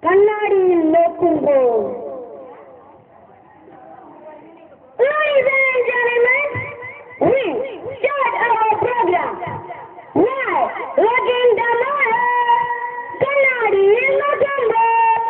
കണ്ണാടിയിൽ നോക്കുമ്പോൾ. Ladies and gentlemen, we start our program. Now, look in the mirror. കണ്ണാടിയിൽ നോക്കുമ്പോൾ.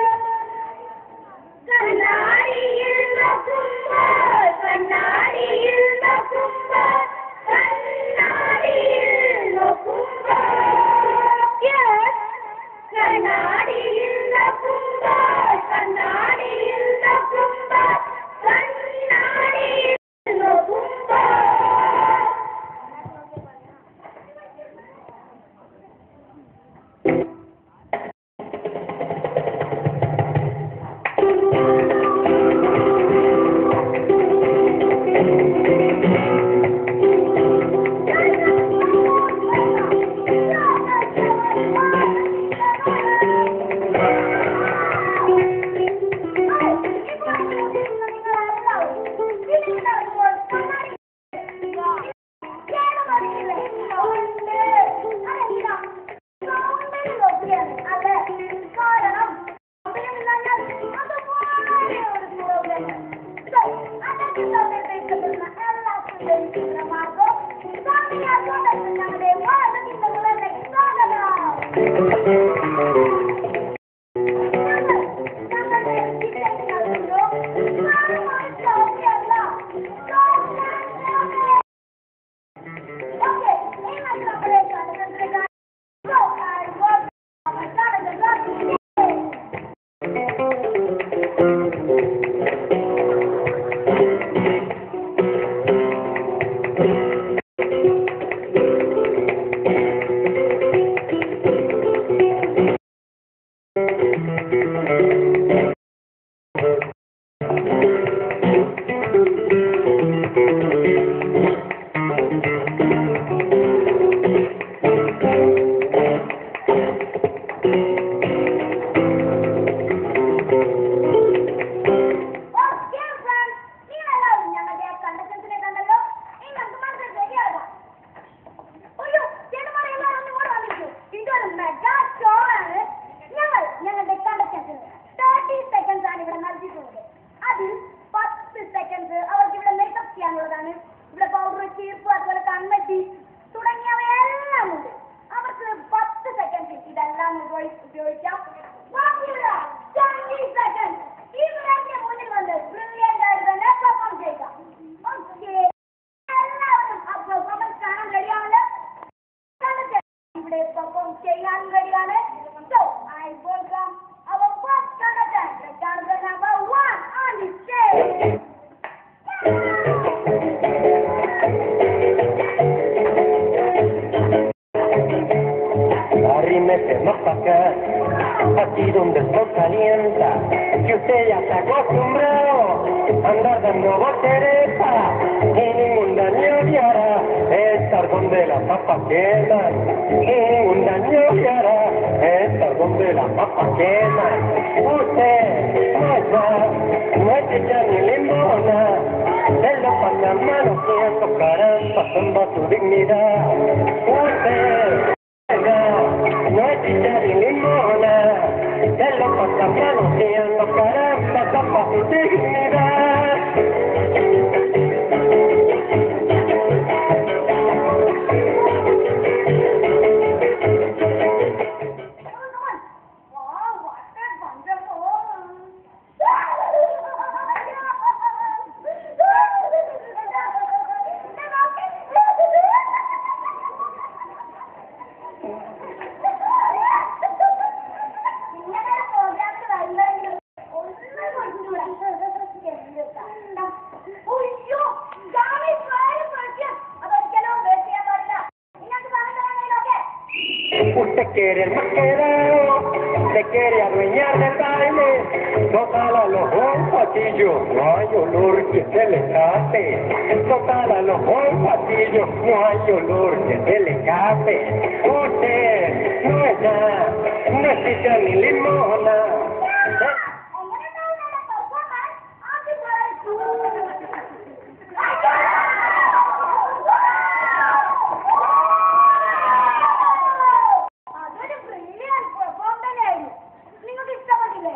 കണ്ണാടിയിൽ നോക്കുമ്പോൾ. കണ്ണാടിയിൽ നോക്കുമ്പോൾ. കണ്ണാടിയിൽ നോക്കുമ്പോൾ. Yes. കണ്ണാടിയിൽ നോക്കുമ്പോൾ. കണ്ണാടിയിൽ നോക്കുമ്പോൾ. കണ്ണാടിയിൽ നോക്കുമ്പോൾ. Arrímese más para acá, aquí donde esto calienta, que usted ya está acostumbrado a andar dando volteretas y ningún daño le hará estar donde las papas queman, y ningún daño le hará estar donde las papas queman. Usted no es chicha ni limona, se lo pasa manoseando caramba, pasando su dignidad. Usted no es chicha ni limona, se lo pasa manoseando caramba, tapa su dignidad. Usted quiere el más quedado, se quiere adueñar del baile, total a los patillos, no hay olor que se le escape, total a los patillos, no hay olor que se le escape. Usted no es nada, no es chicha ni limona. നിങ്ങൾക്ക് ഇഷ്ടപ്പെട്ടില്ലേ?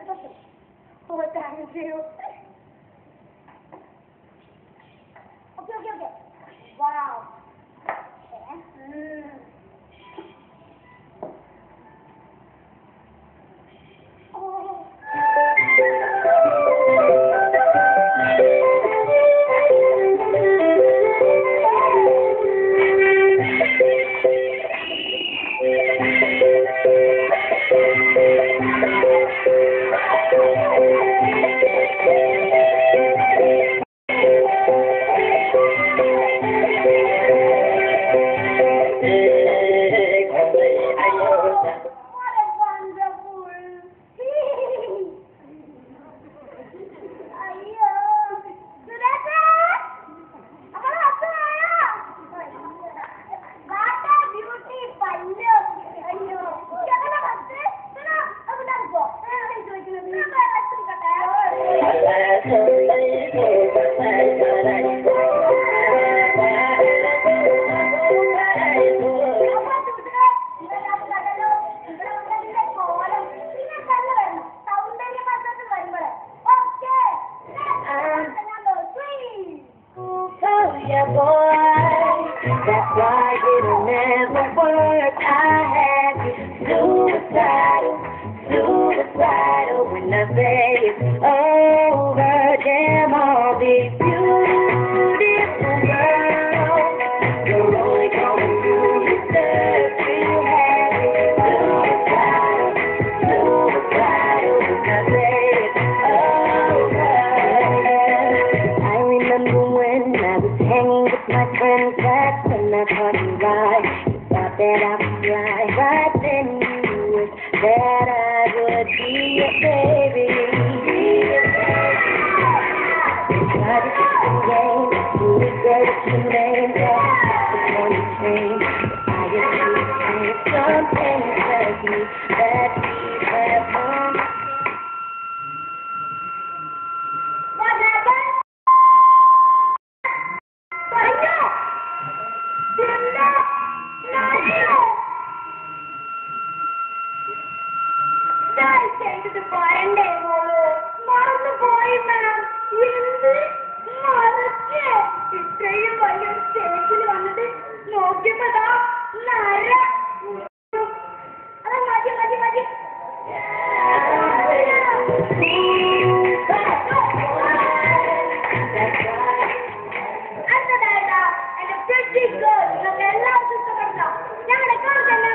Oh, thank you. Okay. Wow. Oh. That's why it'll never work. I had you suicidal when I say it's over. Damn all these beautiful girls, you're only going through your stuff. You had me suicidal when I say it's over. I remember when I was hanging with my friends back when I caught you right. You thought that I was right, right then you wish that I would be your baby. You tried to keep some game, you regret your name, but the point is changed. I guess you see something tells me that we have one. What happened? ഇത്രയും വലിയ സ്റ്റേജിൽ വന്നിട്ട് നോക്കിയപ്പോഴാ നര അത് മതി അടുത്തതായിട്ടാ എന്റെ pretty girl നിങ്ങൾക്ക് എല്ലാവർക്കും ഇഷ്ടപ്പെടണം ഞങ്ങളുടെ കാണുന്ന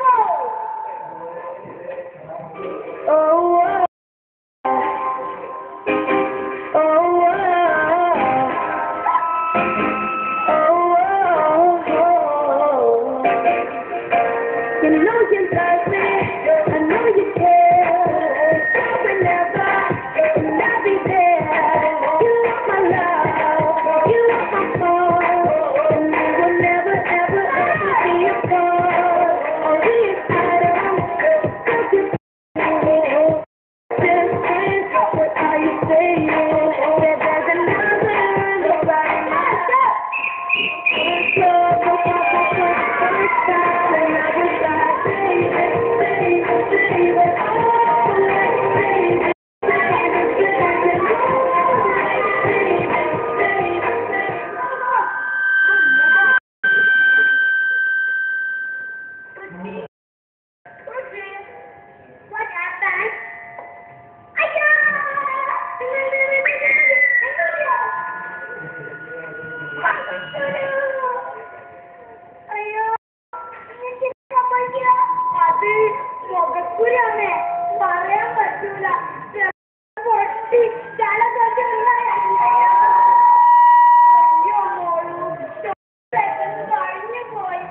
You know you love me, I know you care. Whenever, and I'll be there. You are my love, you are my soul, and we will never, ever, ever be apart. Or we don't you just friends, what are you saying? That there's another, nobody like us. It's love, first time, and I was like, What happened? അയ്യോ അത് മുഖക്കുരാണ് പറയാൻ പറ്റൂല പൊട്ടി തല തൊട്ട് അയ്യോ മോളു കഴിഞ്ഞു പോയി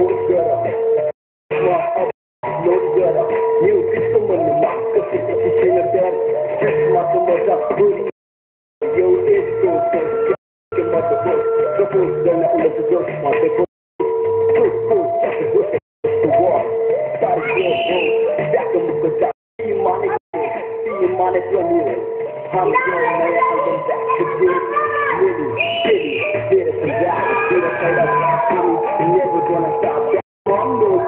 who's better. No better. You think someone in my cookie that you can't have better. Just like a mother, booty. Yo, it's so good. Your mother, the fool's done that with the girl. My big fool, check it with the wall. Started your boat. Back on the good job. See you, money. See you, money, from you. I'm going to my album back to good. Really, city, did it for that. Did it for that. City, never gonna stop that. I'm no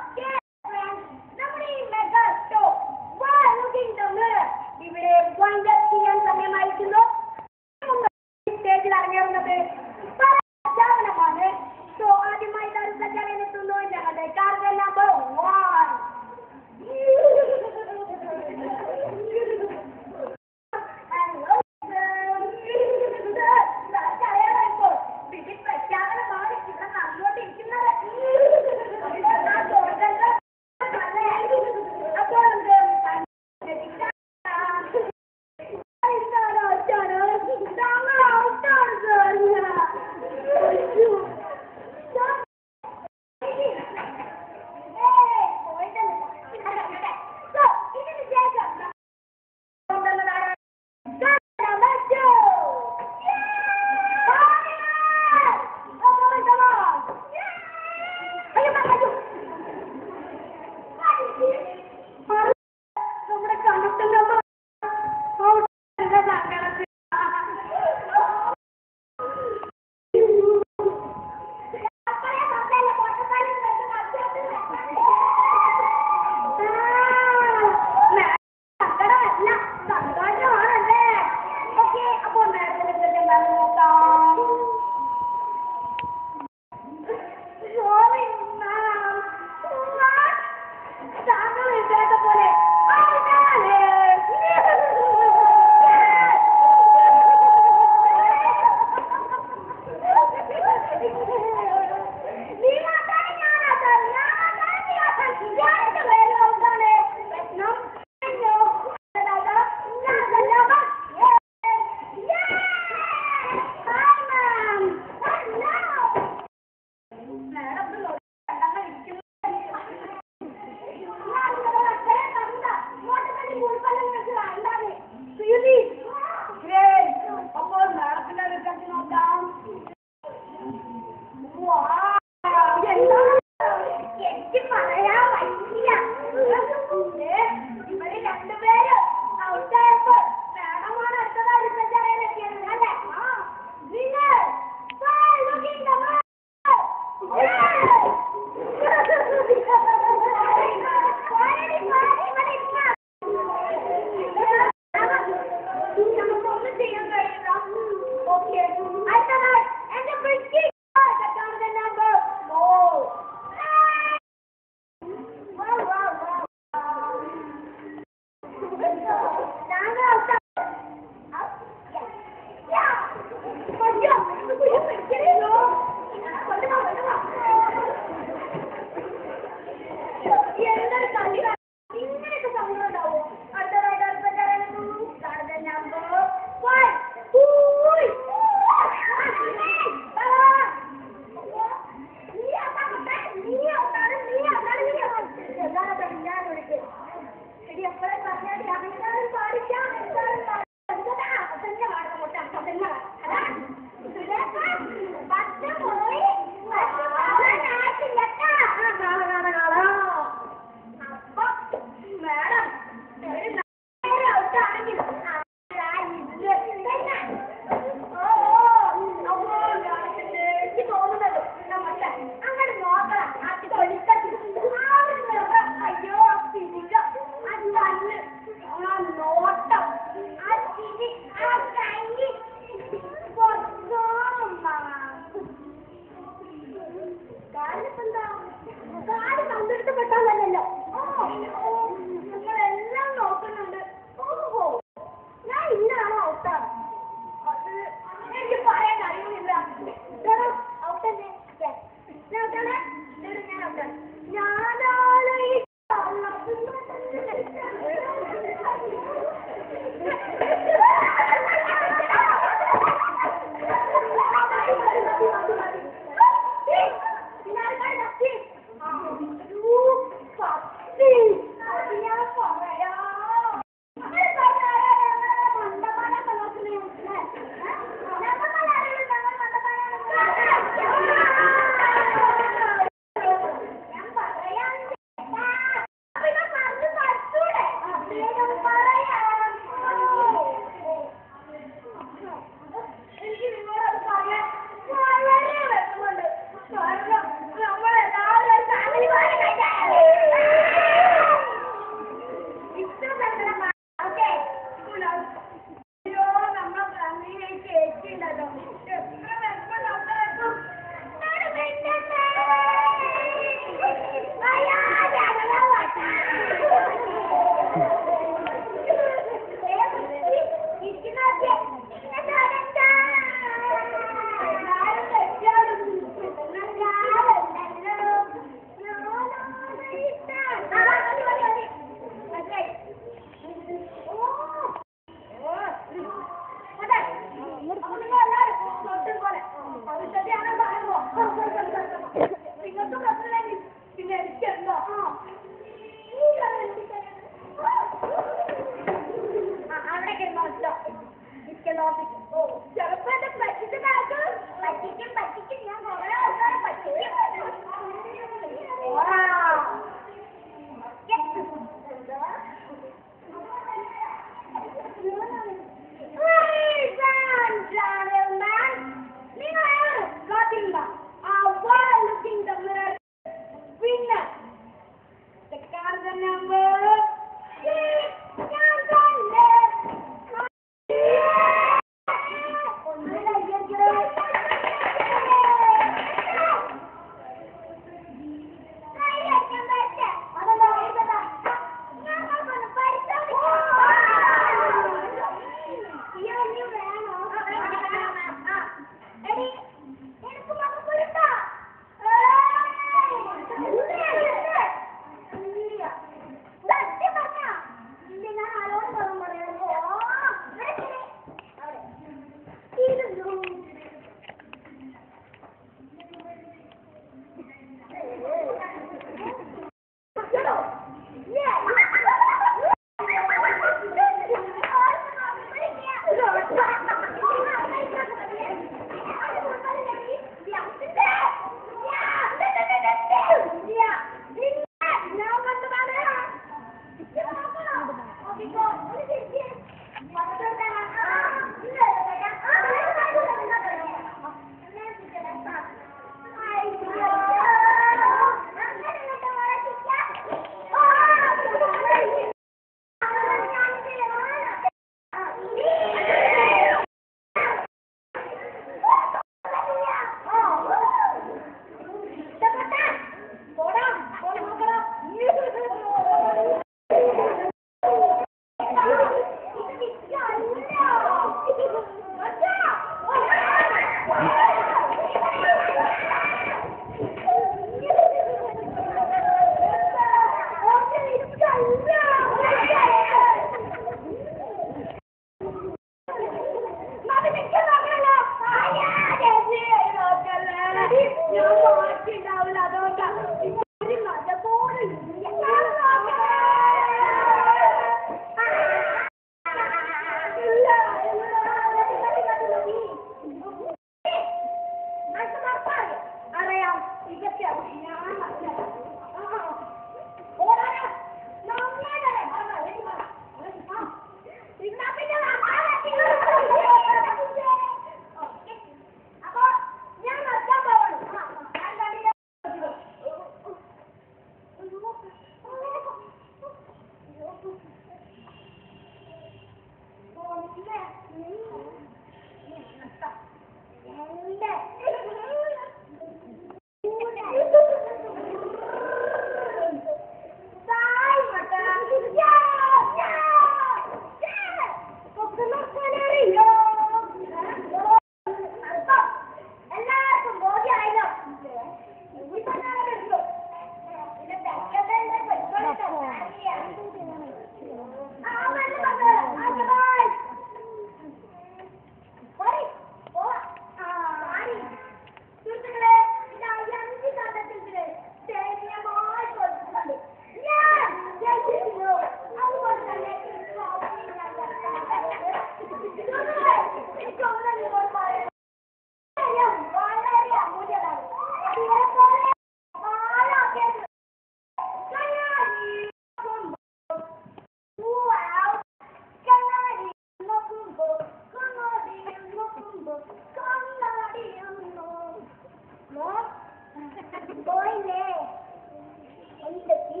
പോയില്ലേ എന്തൊക്കെ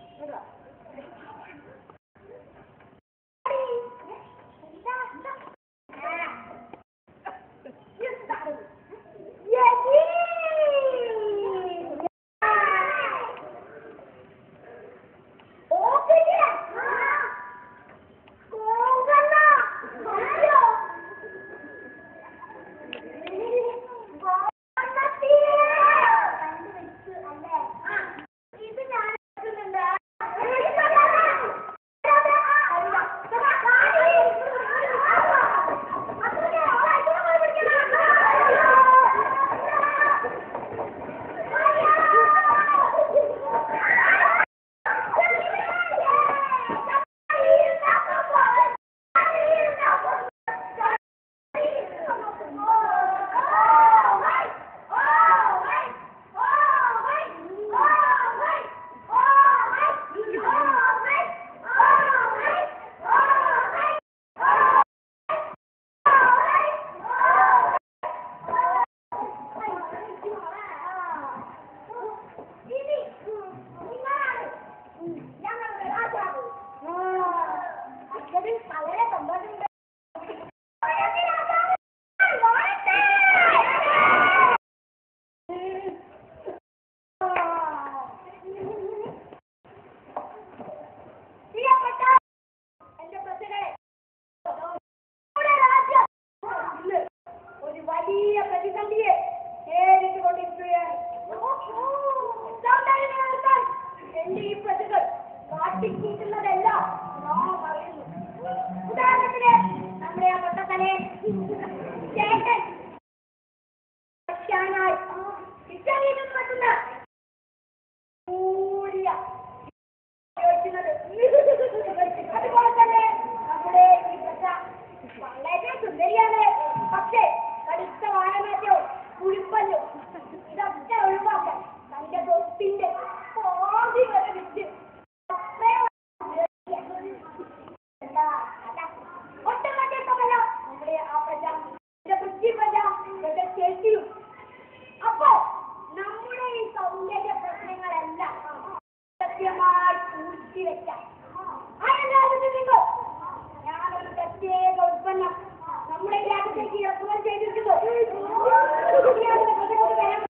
ഉദാഹരണത്തിന് നമ്മുടെ ആ പൊട്ടത്തനെ ചേട്ടൻ പറ്റുന്ന അതുപോലെ തന്നെ നമ്മുടെ ഈ പ്രജ വളരെ സുന്ദരിയാണ്. പക്ഷേ കടുത്ത വാഴമാറ്റവും കുഴിപ്പല്ലോ ഇതൊക്കെ ഒഴിവാക്കാൻ തന്റെ തൊട്ടിന്റെ പാതി വരെ വിറ്റ് ഒട്ടമാറ്റമല്ലോ നമ്മുടെ ആ പ്രജ വൃത്തി പ്രജ ചേച്ചിയും. അപ്പോ നമ്മുടെ ഈ സൗന്ദര്യ പ്രശ്നങ്ങളെല്ലാം കൃത്യമായി പൂഴ്ത്തിവെക്കാം. ആരെല്ലാവരും ഞാനൊരു പ്രത്യേക ഉൽപ്പന്നം നമ്മുടെ ഗ്രാമത്തിലേക്ക് ഇറക്കുമതി ചെയ്തിരിക്കുന്നു.